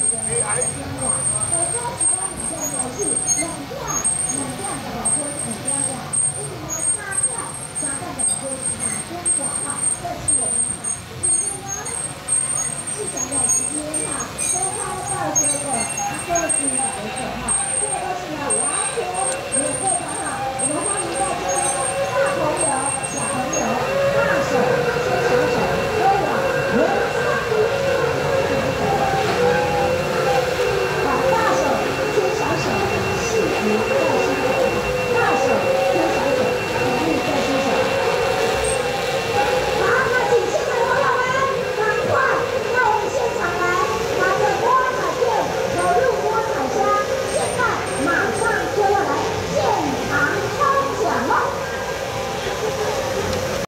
是想要直接哈，分开到这个个性的手哈，这个都是要完全免费的。